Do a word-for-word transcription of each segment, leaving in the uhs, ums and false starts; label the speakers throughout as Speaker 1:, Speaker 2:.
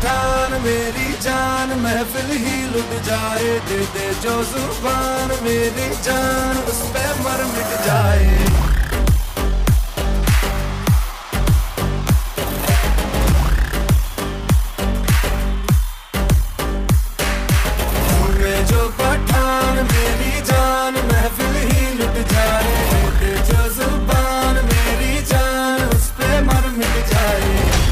Speaker 1: पठान मेरी जान महफिल ही लुट जाए, दे दे जो जुबान मेरी जान उस पे मर मिट जाए। जो पठान मेरी जान महफिल ही लुट जाए, दे दे जो जुबान मेरी जान उस पे मर मिट जाए।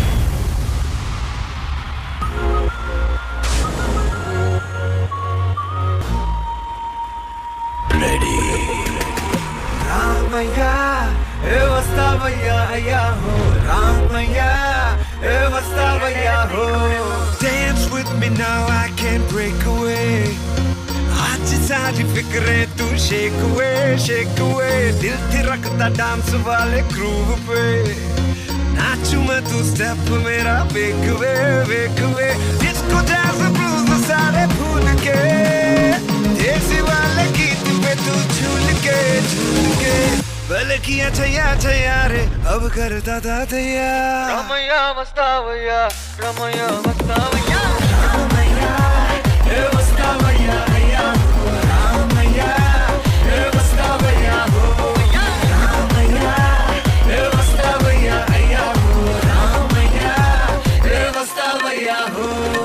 Speaker 1: Ready Ramaya, e vastavaya aya ho, Ramaya, e vastavaya ho. Dance with me now, I can't break away. आज सारी फिक्रें तू shake away, shake away. दिल थिरकता डांस वाले ग्रूव पे, नाचूं मैं तू स्टेप मेरा वेक वे वेक वे। डिस्को जैज़ ब्लूज़ सारे भूल के, देसी वाले गीत पे तू झूल के झूल के। पहले किया छैया छैया रे, अब करता था तैयार। रमैया मस्तावैया, रमैया मस्तावैया, रमैया ए मस्तावैया हैया, रमैया ए मस्तावैया हो, रमैया ए मस्तावैया हैया, रमैया ए मस्तावैया हो।